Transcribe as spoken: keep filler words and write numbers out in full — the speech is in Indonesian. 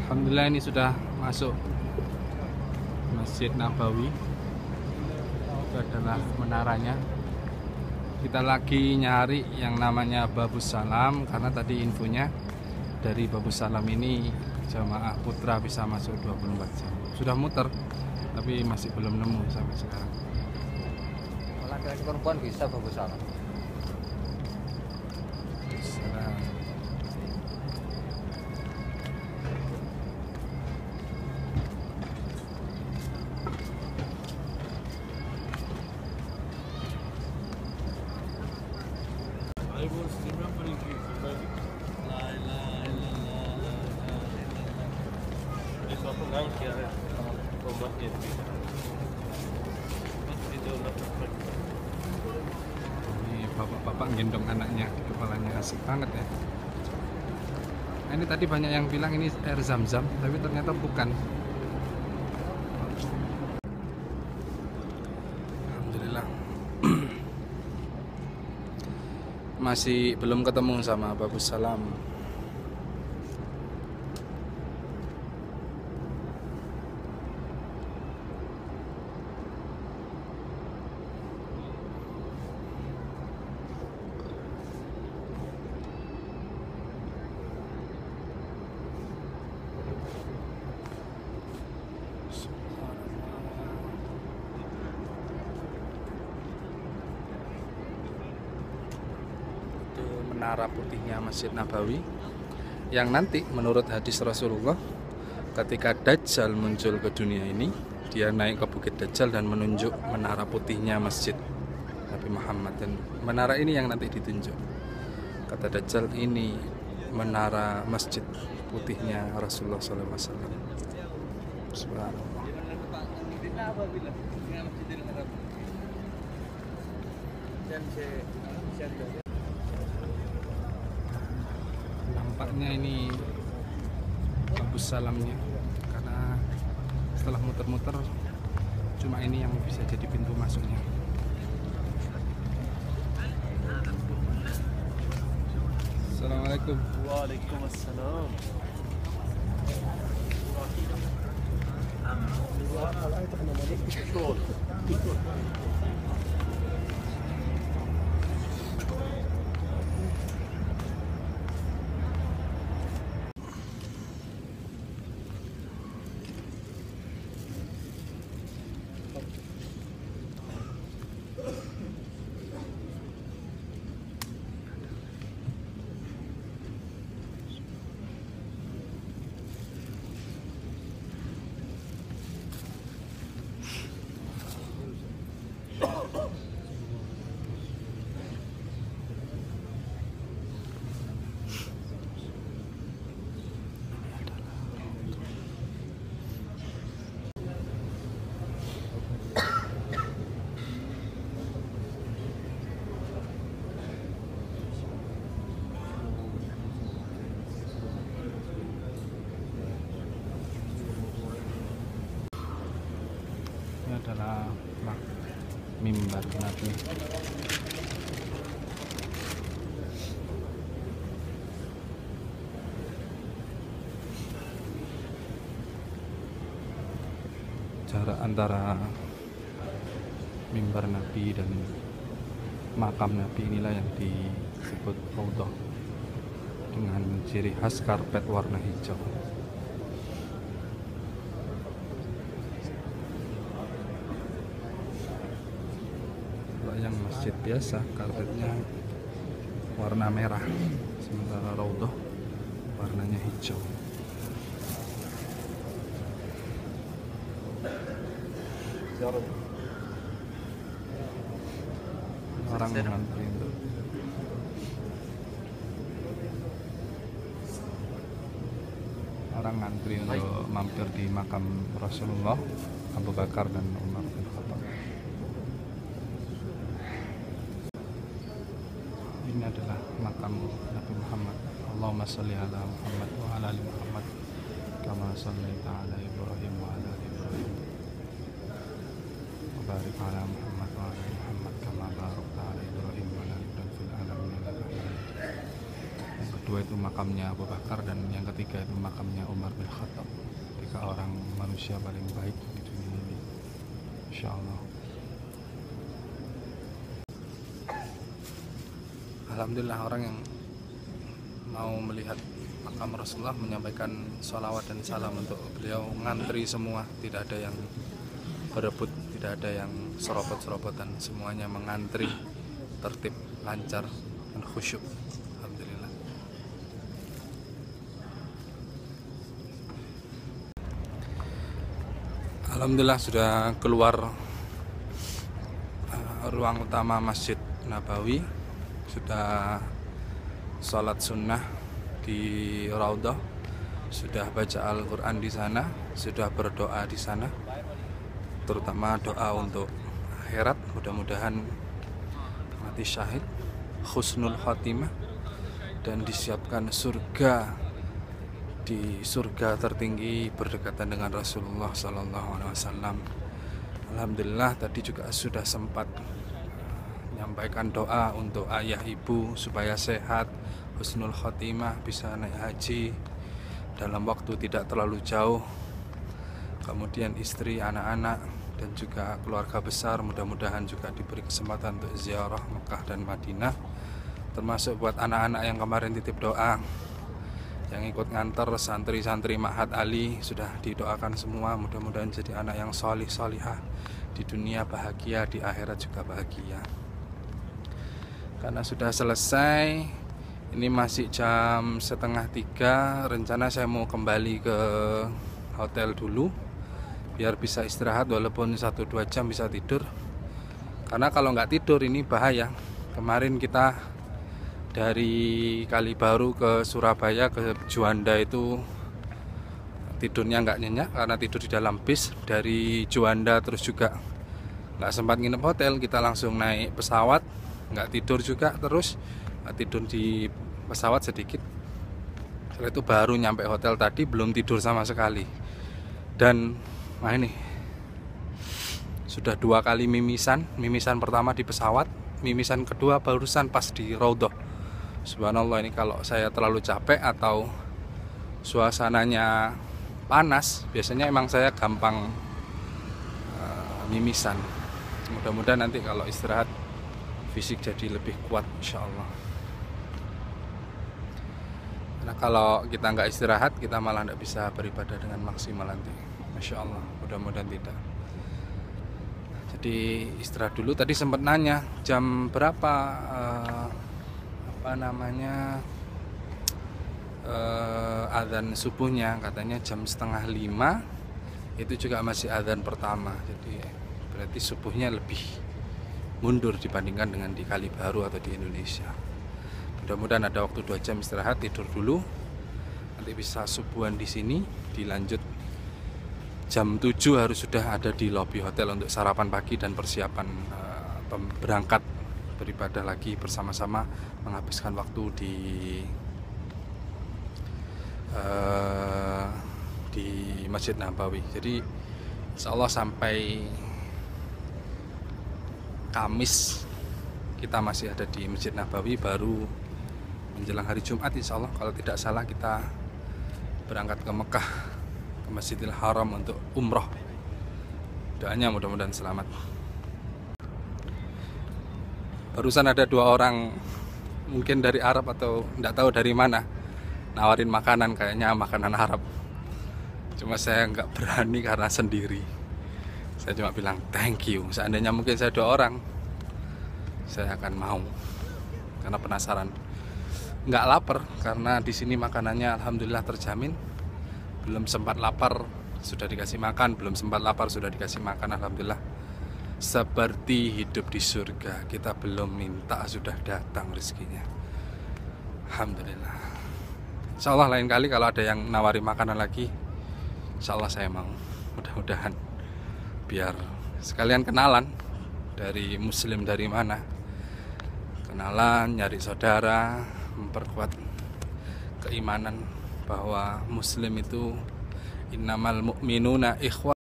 Alhamdulillah ini sudah masuk Masjid Nabawi. Itu adalah menaranya. Kita lagi nyari yang namanya Babus Salam, karena tadi infonya dari Babus Salam ini jamaah putra bisa masuk dua puluh empat jam. Sudah muter tapi masih belum nemu sampai sekarang. Laki-laki perempuan bisa Babus Salam. Salam. Ini bapak-bapak gendong anaknya di kepalanya, asik banget ya. Nah, ini tadi banyak yang bilang ini air zam-zam, tapi ternyata bukan. Alhamdulillah. Masih belum ketemu sama Babus Salam. Menara putihnya Masjid Nabawi yang nanti menurut hadis Rasulullah ketika Dajjal muncul ke dunia ini, dia naik ke Bukit Dajjal dan menunjuk menara putihnya Masjid Nabi Muhammad, dan menara ini yang nanti ditunjuk. Kata Dajjal, ini menara masjid putihnya Rasulullah shallallahu alaihi wasallam. Subhanallah. Nampaknya ini Babus Salamnya, karena setelah muter-muter cuma ini yang bisa jadi pintu masuknya. Assalamualaikum. Waalaikumsalam. Ini adalah mimbar Nabi. Jarak antara mimbar Nabi dan makam Nabi inilah yang disebut Raudhah, dengan ciri khas karpet warna hijau. Yang masjid biasa karpetnya warna merah, sementara Raudhah warnanya hijau. Orang ngantri untuk orang ngantri untuk mampir di makam Rasulullah, Abu Bakar dan Umar bin Khattab. Ini adalah makam Nabi Muhammad. Allahumma sholli ala Muhammad wa ala ali Muhammad kama shallaita ala Ibrahim wa ala ali Ibrahim wa barik ala Muhammad wa ala ali Muhammad kama barakta ala Ibrahim wa ala ali Ibrahim fil alamin innaka Hamidum Majid. Yang kedua kedua itu makamnya Abu Bakar, dan yang ketiga itu makamnya Umar bin Khattab. Tiga orang manusia paling baik di dunia ini, insya Allah. Alhamdulillah, orang yang mau melihat makam Rasulullah menyampaikan sholawat dan salam untuk beliau, ngantri semua, tidak ada yang berebut, tidak ada yang serobot-serobotan, semuanya mengantri tertib, lancar, dan khusyuk. Alhamdulillah. Alhamdulillah sudah keluar uh, ruang utama Masjid Nabawi, sudah sholat sunnah di Raudhah, sudah baca Al-Quran di sana, sudah berdoa di sana, terutama doa untuk akhirat, mudah-mudahan mati syahid, husnul khatimah, dan disiapkan surga, di surga tertinggi berdekatan dengan Rasulullah Sallallahu Alaihi Wasallam. Alhamdulillah tadi juga sudah sempat menyampaikan doa untuk ayah ibu supaya sehat, husnul khatimah, bisa naik haji dalam waktu tidak terlalu jauh. Kemudian istri, anak-anak, dan juga keluarga besar mudah-mudahan juga diberi kesempatan untuk ziarah Mekah dan Madinah. Termasuk buat anak-anak yang kemarin titip doa, yang ikut nganter santri-santri Ma'had Ali, sudah didoakan semua, mudah-mudahan jadi anak yang solih solihah, di dunia bahagia, di akhirat juga bahagia. Karena sudah selesai, ini masih jam setengah tiga, rencana saya mau kembali ke hotel dulu biar bisa istirahat, walaupun satu dua jam bisa tidur. Karena kalau nggak tidur ini bahaya. Kemarin kita dari Kalibaru ke Surabaya ke Juanda itu tidurnya nggak nyenyak karena tidur di dalam bis. Dari Juanda terus juga nggak sempat nginep hotel, kita langsung naik pesawat, nggak tidur juga, terus tidur di pesawat sedikit. Setelah itu baru nyampe hotel tadi, belum tidur sama sekali. Dan nah ini sudah dua kali mimisan. Mimisan pertama di pesawat, mimisan kedua barusan pas di Raudhah. Subhanallah, ini kalau saya terlalu capek atau suasananya panas, biasanya emang saya gampang uh, mimisan. Mudah-mudahan nanti kalau istirahat fisik jadi lebih kuat, insya Allah. Karena kalau kita nggak istirahat, kita malah nggak bisa beribadah dengan maksimal nanti. Masya Allah, mudah-mudahan tidak. Jadi istirahat dulu. Tadi sempat nanya jam berapa uh, apa namanya uh, adzan subuhnya, katanya jam setengah lima. Itu juga masih adzan pertama. Jadi berarti subuhnya lebih mundur dibandingkan dengan di Kalibaru atau di Indonesia. Mudah-mudahan ada waktu dua jam istirahat, tidur dulu. Nanti bisa subuhan di sini, dilanjut jam tujuh harus sudah ada di lobi hotel untuk sarapan pagi dan persiapan uh, berangkat beribadah lagi bersama-sama, menghabiskan waktu di uh, di Masjid Nabawi. Jadi insya Allah sampai Kamis kita masih ada di Masjid Nabawi, baru menjelang hari Jumat insya Allah kalau tidak salah kita berangkat ke Mekah, ke Masjidil Haram untuk umroh. Doanya mudah-mudahan selamat. Barusan ada dua orang, mungkin dari Arab atau tidak tahu dari mana, nawarin makanan, kayaknya makanan Arab. Cuma saya nggak berani karena sendiri. Saya cuma bilang thank you. Seandainya mungkin saya dua orang, saya akan mau karena penasaran. Nggak lapar karena di sini makanannya alhamdulillah terjamin. Belum sempat lapar sudah dikasih makan, belum sempat lapar sudah dikasih makan, alhamdulillah. Seperti hidup di surga, kita belum minta sudah datang rezekinya. Alhamdulillah. Insya Allah lain kali kalau ada yang nawari makanan lagi, insya Allah saya mau. Mudah-mudahan biar sekalian kenalan dari muslim dari mana, kenalan, nyari saudara, memperkuat keimanan bahwa muslim itu innamal mu'minuna ikhwah.